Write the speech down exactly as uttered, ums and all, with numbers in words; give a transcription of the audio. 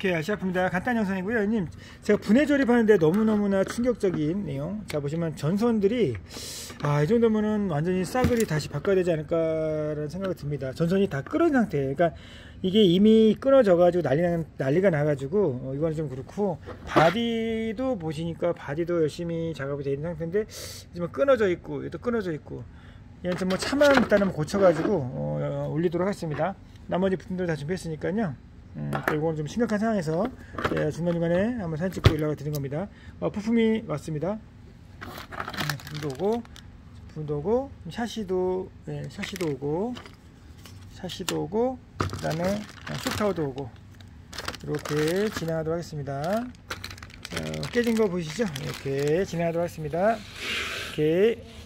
오케이, 시작합니다. 간단 영상이고요. 형님, 제가 분해 조립하는데 너무너무나 충격적인 내용. 자, 보시면 전선들이 아, 이 정도면은 완전히 싸그리 다시 바꿔야 되지 않을까라는 생각이 듭니다. 전선이 다 끊어진 상태. 그러니까 이게 이미 끊어져 가지고 난리 나, 난리가 나 가지고 어, 이거는 좀 그렇고, 바디도 보시니까 바디도 열심히 작업이 되어 있는 상태인데 지금 끊어져 있고 얘도 끊어져 있고, 얘는 좀 뭐 차만 일단은 고쳐 가지고 어, 올리도록 하겠습니다. 나머지 부품들 다 준비했으니까요. 음, 이건 좀 심각한 상황에서 예, 중간중간에 한번 사진 찍고 연락을 드린 겁니다. 어, 부품이 왔습니다. 음, 부품도 오고, 부품도 오고, 샤시도, 예, 샤시도 오고, 샤시도 오고, 그 다음에 쇼타워도 오고, 이렇게 진행하도록 하겠습니다. 자, 깨진 거 보이시죠? 이렇게 진행하도록 하겠습니다. 이렇게